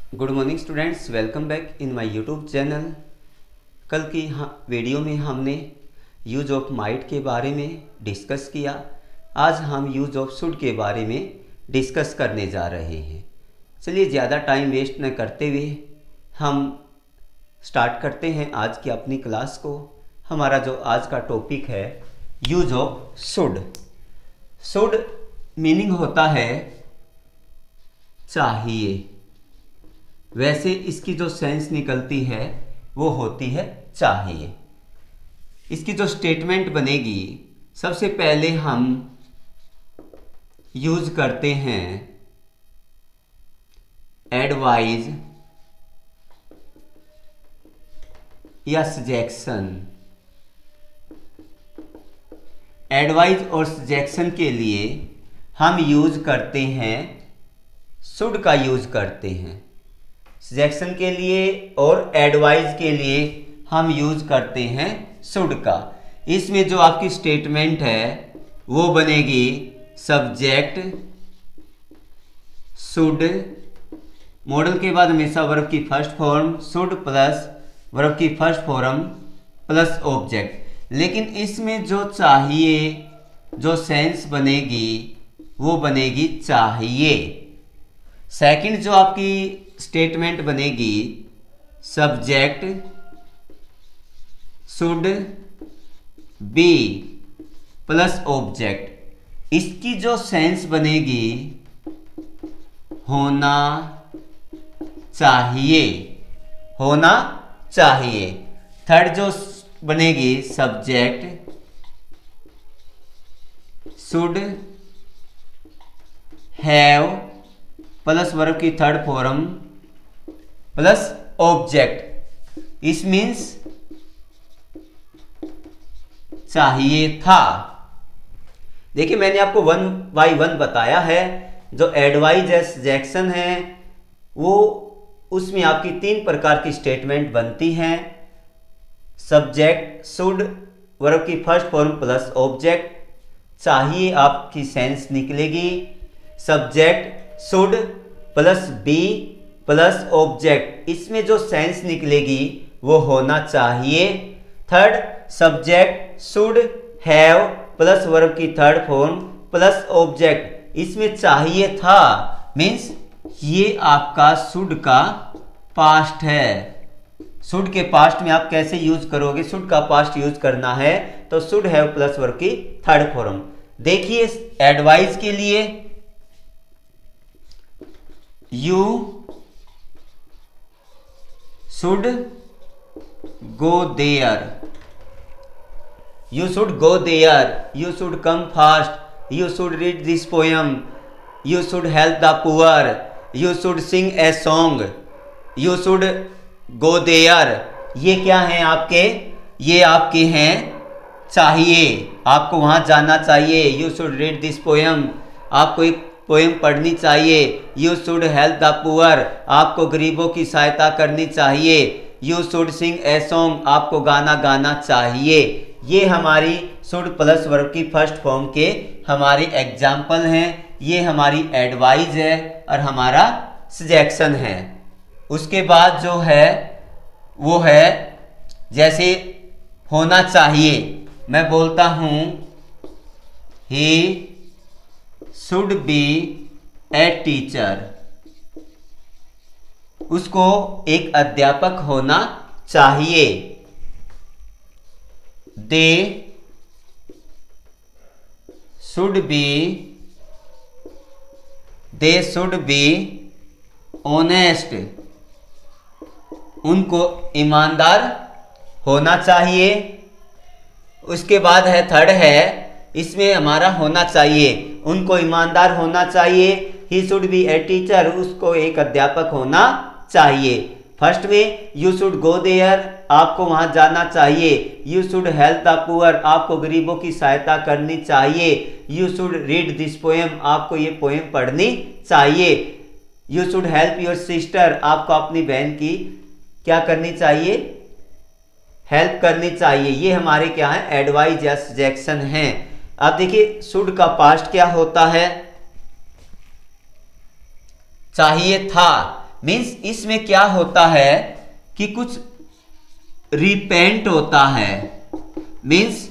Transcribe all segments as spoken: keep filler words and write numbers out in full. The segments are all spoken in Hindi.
Good morning students, welcome back in my YouTube channel. कल की वीडियो में हमने यूज ऑफ माइट के बारे में डिस्कस किया। आज हम यूज ऑफ शुड के बारे में डिस्कस करने जा रहे हैं। चलिए ज़्यादा टाइम वेस्ट न करते हुए हम स्टार्ट करते हैं आज की अपनी क्लास को। हमारा जो आज का टॉपिक है use of should. Should meaning होता है चाहिए, वैसे इसकी जो सेंस निकलती है वो होती है चाहिए। इसकी जो स्टेटमेंट बनेगी, सबसे पहले हम यूज करते हैं एडवाइज या सजेशन। एडवाइज और सजेशन के लिए हम यूज करते हैं शुड का यूज करते हैं। सजेशन के लिए और एडवाइस के लिए हम यूज करते हैं शुड का। इसमें जो आपकी स्टेटमेंट है वो बनेगी सब्जेक्ट शुड, मॉडल के बाद हमेशा वर्ब की first form should plus verb की फर्स्ट फॉर्म प्लस ऑब्जेक्ट। लेकिन इसमें जो चाहिए जो सेंस बनेगी वो बनेगी चाहिए। सेकंड जो आपकी स्टेटमेंट बनेगी subject should be plus object. इसकी जो सेंस बनेगी होना चाहिए, होना चाहिए। थर्ड जो बनेगी subject should have plus verb की थर्ड फॉर्म प्लस ऑब्जेक्ट। इस मीन्स चाहिए था। देखिए मैंने आपको वन बाय वन बताया है। जो एडवाइज है सजेशन है वो उसमें आपकी तीन प्रकार की स्टेटमेंट बनती हैं। सब्जेक्ट शुड वर्ब की फर्स्ट फॉर्म प्लस ऑब्जेक्ट, चाहिए आपकी सेंस निकलेगी subject should plus be plus object. इसमें जो सेंस निकलेगी वो होना चाहिए। Third subject should have plus verb की थर्ड फॉर्म प्लस ऑब्जेक्ट। इसमें चाहिए था मीन्स ये आपका शुड का पास्ट है। शुड के पास्ट में आप कैसे यूज करोगे? शुड का पास्ट यूज करना है तो शुड हैव प्लस वर्ब की थर्ड फॉर्म। देखिए एडवाइस के लिए you should go there, you should go there, you should come fast, you should read this poem, you should help the poor, you should sing a song, you should go there. ये क्या हैं आपके? ये आपके हैं चाहिए, आपको वहां जाना चाहिए। You should read this poem, आपको एक पोएम पढ़नी चाहिए। You should help the poor, आपको गरीबों की सहायता करनी चाहिए। You should sing a song, आपको गाना गाना चाहिए। ये हमारी शुड प्लस वर्ब की फर्स्ट फॉर्म के हमारे एग्जाम्पल हैं। ये हमारी एडवाइज है और हमारा सजेशन है। उसके बाद जो है वो है जैसे होना चाहिए। मैं बोलता हूं he should be a teacher, उसको एक अध्यापक होना चाहिए। They should be they should be honest, उनको ईमानदार होना चाहिए। उसके बाद है थर्ड है, इसमें हमारा होना चाहिए, उनको ईमानदार होना चाहिए। He should be a teacher, उसको एक अध्यापक होना चाहिए। फर्स्ट में यू शुड गो देयर, आपको वहां जाना चाहिए। You should help the poor, आपको गरीबों की सहायता करनी चाहिए। You should read this poem, आपको ये पोएम पढ़नी चाहिए। You should help your sister, आपको अपनी बहन की क्या करनी चाहिए? हेल्प करनी चाहिए। ये हमारे क्या है? एडवाइज या सजेशन है। अब देखिए शुड का पास्ट क्या होता है? चाहिए था, मीन्स इसमें क्या होता है कि कुछ रिपेंट होता है, मीन्स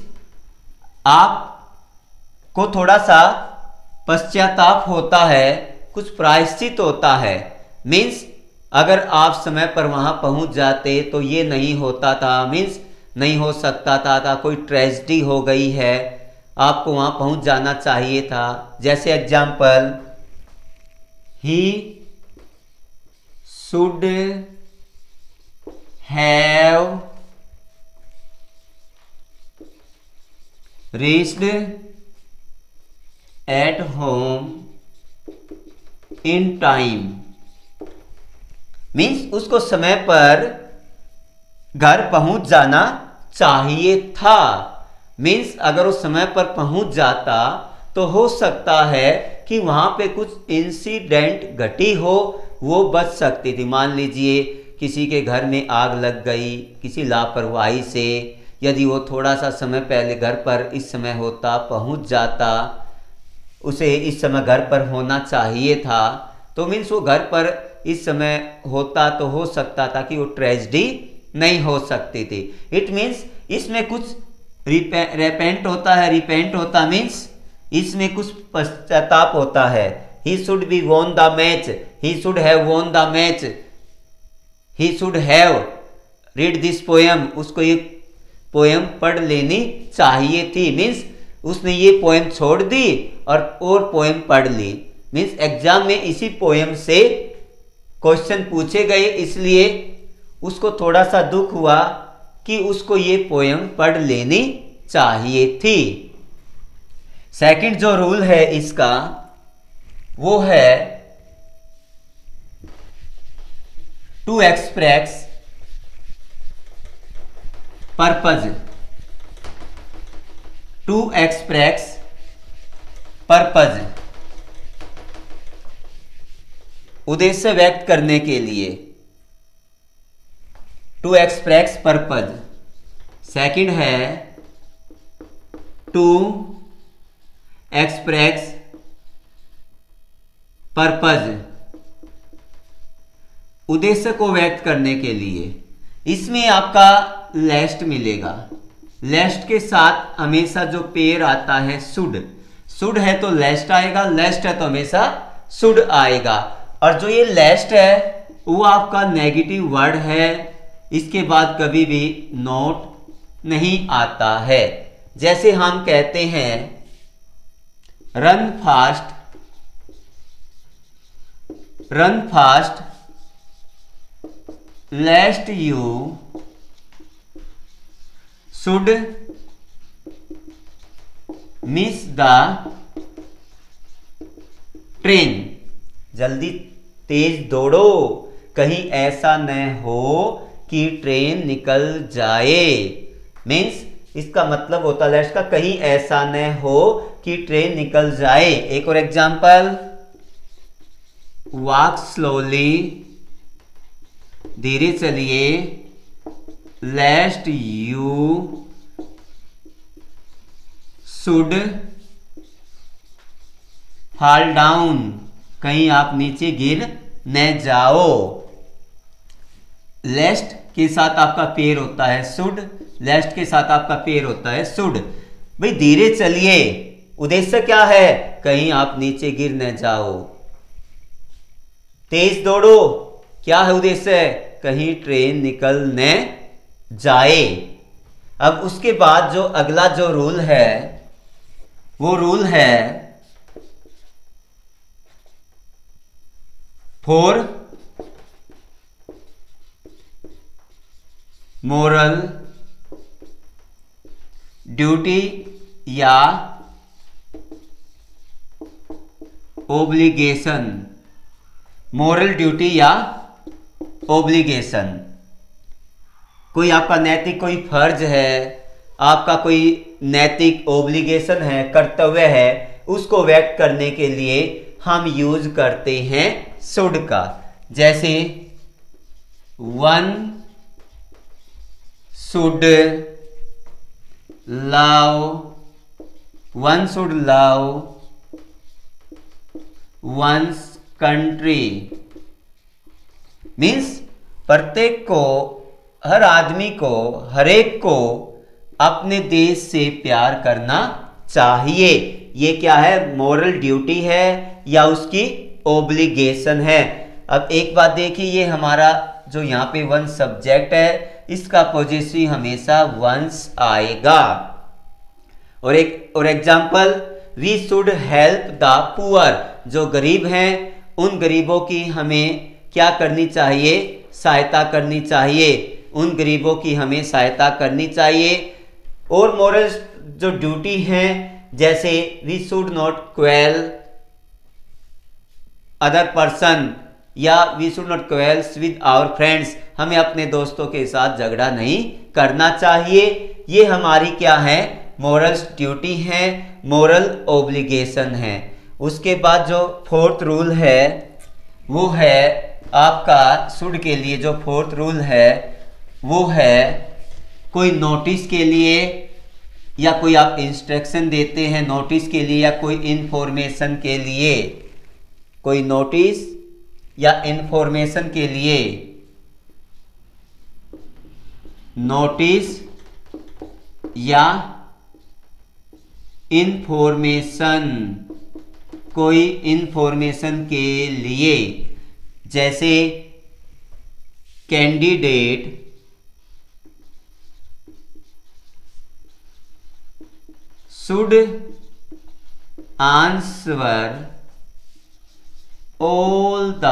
आपको थोड़ा सा पश्चाताप होता है, कुछ प्रायश्चित होता है। मीन्स अगर आप समय पर वहां पहुंच जाते तो ये नहीं होता था, मीन्स नहीं हो सकता था, था कोई ट्रेजेडी हो गई है, आपको वहां पहुंच जाना चाहिए था। जैसे example, he should have reached at home in time, means उसको समय पर घर पहुंच जाना चाहिए था। मीन्स अगर वो समय पर पहुंच जाता तो हो सकता है कि वहां पे कुछ इंसिडेंट घटी हो, वो बच सकती थी। मान लीजिए किसी के घर में आग लग गई किसी लापरवाही से, यदि वो थोड़ा सा समय पहले घर पर इस समय होता, पहुंच जाता, उसे इस समय घर पर होना चाहिए था, तो मीन्स वो घर पर इस समय होता तो हो सकता था कि वो ट्रेजेडी नहीं हो सकती थी। इट मीन्स इसमें कुछ रिपेंट होता है, रिपेंट होता मीन्स इसमें कुछ पश्चाताप होता है। He should be won the match, he should have won the match, he should have read this poem, उसको ये पोएम पढ़ लेनी चाहिए थी। मीन्स उसने ये पोएम छोड़ दी और और पोएम पढ़ ली। मीन्स एग्जाम में इसी पोएम से क्वेश्चन पूछे गए, इसलिए उसको थोड़ा सा दुख हुआ कि उसको ये पोएम पढ़ लेनी चाहिए थी। सेकंड जो रूल है इसका वो है to express purpose, to express purpose, उद्देश्य व्यक्त करने के लिए, टू एक्सप्रेस पर्पज। सेकंड है टू एक्सप्रेस पर्पज, उद्देश्य को व्यक्त करने के लिए। इसमें आपका लेस्ट मिलेगा, लेस्ट के साथ हमेशा जो पेयर आता है शुड, शुड है तो लेस्ट आएगा, लेस्ट है तो हमेशा शुड आएगा। और जो ये लेस्ट है वो आपका नेगेटिव वर्ड है, इसके बाद कभी भी नोट नहीं आता है। जैसे हम कहते हैं run fast, run fast lest you should miss the train, जल्दी तेज दौड़ो कहीं ऐसा न हो कि ट्रेन निकल जाए। मीन्स इसका मतलब होता है लेट्स का कहीं ऐसा न हो कि ट्रेन निकल जाए। एक और एग्जांपल, वॉक स्लोली, धीरे चलिए, lest you should fall down, कहीं आप नीचे गिर न जाओ। लेस्ट के साथ आपका पेयर होता है शुड, लेस्ट के साथ आपका पेयर होता है शुड। भाई धीरे चलिए, उद्देश्य क्या है, कहीं आप नीचे गिर न जाओ। तेज दौड़ो, क्या है उद्देश्य, कहीं ट्रेन निकल न जाए। अब उसके बाद जो अगला जो रूल है वो रूल है फॉर मोरल ड्यूटी या ओब्लिगेशन, मोरल ड्यूटी या ओब्लिगेशन, कोई आपका नैतिक कोई फर्ज है, आपका कोई नैतिक ओब्लिगेशन है, कर्तव्य है, उसको व्यक्त करने के लिए हम यूज करते हैं शुड का। जैसे one should love, one should love one's country, means प्रत्येक को, हर आदमी को, हर एक को अपने देश से प्यार करना चाहिए। ये क्या है, मॉरल ड्यूटी है या उसकी ओब्लिगेशन है। अब एक बात देखिए, ये हमारा जो यहाँ पे वन सब्जेक्ट है, इसका पॉजिटिव हमेशा वंस आएगा। और एक और example, we should help the poor, जो गरीब हैं उन गरीबों की हमें क्या करनी चाहिए, सहायता करनी चाहिए, उन गरीबों की हमें सहायता करनी चाहिए। और मॉरल जो ड्यूटी है, जैसे we should not quarrel other person या we should not quarrels with our friends, हमें अपने दोस्तों के साथ झगड़ा नहीं करना चाहिए। ये हमारी क्या है, मॉरल ड्यूटी है, मॉरल ओब्लिगेशन है। उसके बाद जो फोर्थ रूल है वो है आपका शुड के लिए, जो फोर्थ रूल है वो है कोई नोटिस के लिए या कोई आप इंस्ट्रक्शन देते हैं नोटिस के लिए या कोई इंफॉर्मेशन के लिए, कोई नोटिस या इंफॉर्मेशन के लिए, नोटिस या इंफॉर्मेशन, कोई इंफॉर्मेशन के लिए, जैसे candidate should answer all the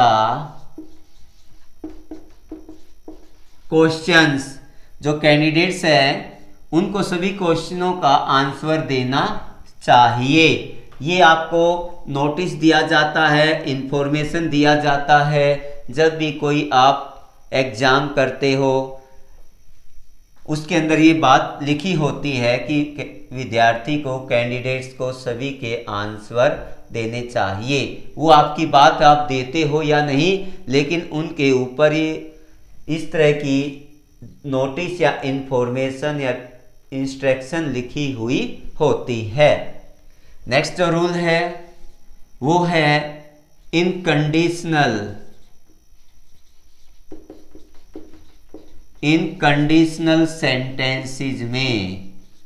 questions, जो कैंडिडेट्स हैं उनको सभी क्वेश्चनों का आंसर देना चाहिए। ये आपको नोटिस दिया जाता है, इंफॉर्मेशन दिया जाता है जब भी कोई आप एग्जाम करते हो, उसके अंदर ये बात लिखी होती है कि विद्यार्थी को, कैंडिडेट्स को सभी के आंसर देने चाहिए। वो आपकी बात आप देते हो या नहीं, लेकिन उनके ऊपर ये इस तरह की नोटिस या इंफॉर्मेशन या इंस्ट्रक्शन लिखी हुई होती है। नेक्स्ट जो रूल है वो है इनकंडीशनल, इनकंडीशनल सेंटेंसेस में,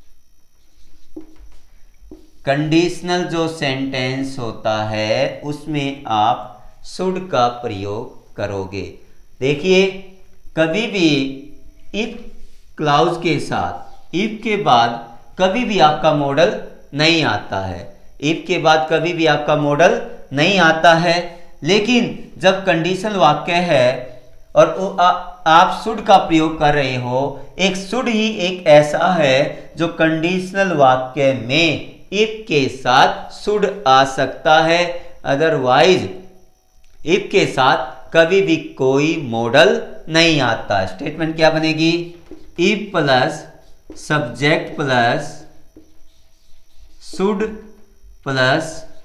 कंडीशनल जो सेंटेंस होता है उसमें आप शुड का प्रयोग करोगे। देखिए, कभी भी इफ क्लाउज के साथ, इफ के बाद कभी भी आपका मॉडल नहीं आता है, इफ के बाद कभी भी आपका मॉडल नहीं आता है। लेकिन जब कंडीशनल वाक्य है और आ, आप शुड का प्रयोग कर रहे हो, एक शुड ही एक ऐसा है जो कंडीशनल वाक्य में इफ के साथ शुड आ सकता है, अदरवाइज इफ के साथ कभी भी कोई मॉडल नहीं आता। स्टेटमेंट क्या बनेगी, if plus subject plus should plus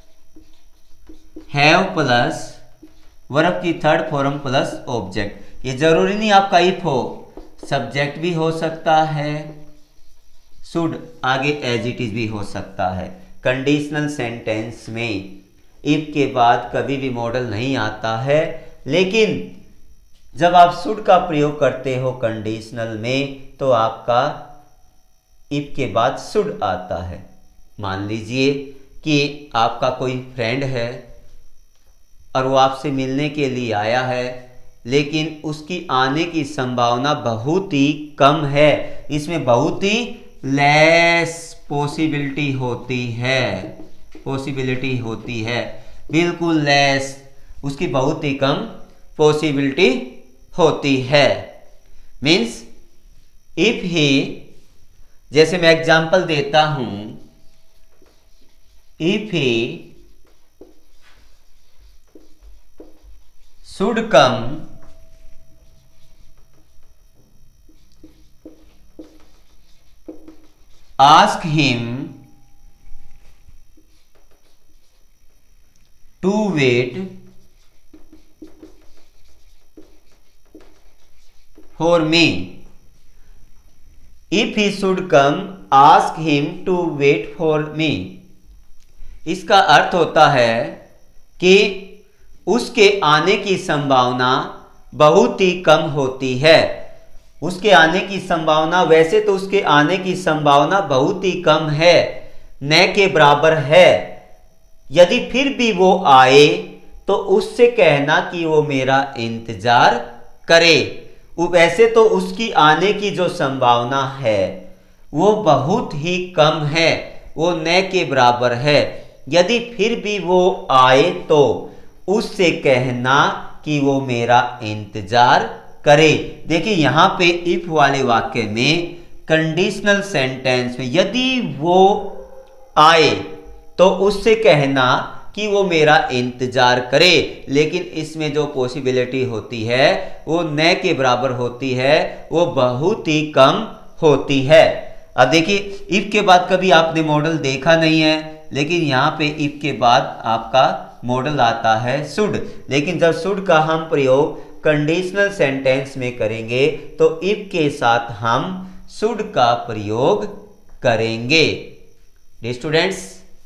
have plus verb की थर्ड फॉर्म प्लस ऑब्जेक्ट। ये जरूरी नहीं आपका इफ हो, सब्जेक्ट भी हो सकता है, शुड आगे एज इट इज भी हो सकता है। कंडीशनल सेंटेंस में इफ के बाद कभी भी मॉडल नहीं आता है, लेकिन जब आप शुड का प्रयोग करते हो कंडीशनल में तो आपका इफ के बाद शुड आता है। मान लीजिए कि आपका कोई फ्रेंड है और वो आपसे मिलने के लिए आया है, लेकिन उसकी आने की संभावना बहुत ही कम है, इसमें बहुत ही लेस पॉसिबिलिटी होती है, पॉसिबिलिटी होती है, बिल्कुल लेस, उसकी बहुत ही कम पॉसिबिलिटी होती है। मीन्स इफ ही, जैसे मैं एग्जांपल देता हूं, if he should come ask him to wait for me. If he should come, ask him to wait for me. इसका अर्थ होता है कि उसके आने की संभावना बहुत ही कम होती है। उसके आने की संभावना, वैसे तो उसके आने की संभावना बहुत ही कम है, न के बराबर है। यदि फिर भी वो आए तो उससे कहना कि वो मेरा इंतजार करे। वैसे तो उसकी आने की जो संभावना है वो बहुत ही कम है, वो न के बराबर है। यदि फिर भी वो आए तो उससे कहना कि वो मेरा इंतजार करे। देखिए यहां पे इफ वाले वाक्य में, कंडीशनल सेंटेंस में, यदि वो आए तो उससे कहना कि वो मेरा इंतजार करे, लेकिन इसमें जो पॉसिबिलिटी होती है वो न के बराबर होती है, वो बहुत ही कम होती है। अब देखिए इफ के बाद कभी आपने मॉडल देखा नहीं है, लेकिन यहाँ पे इफ के बाद आपका मॉडल आता है शुड। लेकिन जब शुड का हम प्रयोग कंडीशनल सेंटेंस में करेंगे तो इफ के साथ हम शुड का प्रयोग करेंगे। Students,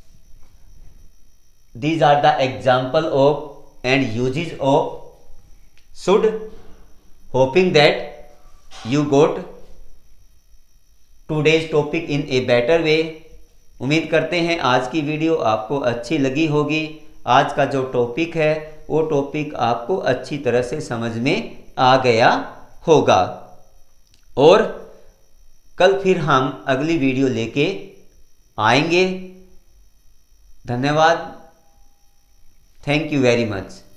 these are the example of and uses of should, hoping that you got today's topic in a better way। उम्मीद करते हैं आज की वीडियो आपको अच्छी लगी होगी। आज का जो टॉपिक है वो टॉपिक आपको अच्छी तरह से समझ में आ गया होगा, और कल फिर हम अगली वीडियो लेके आएंगे। धन्यवाद। Thank you very much.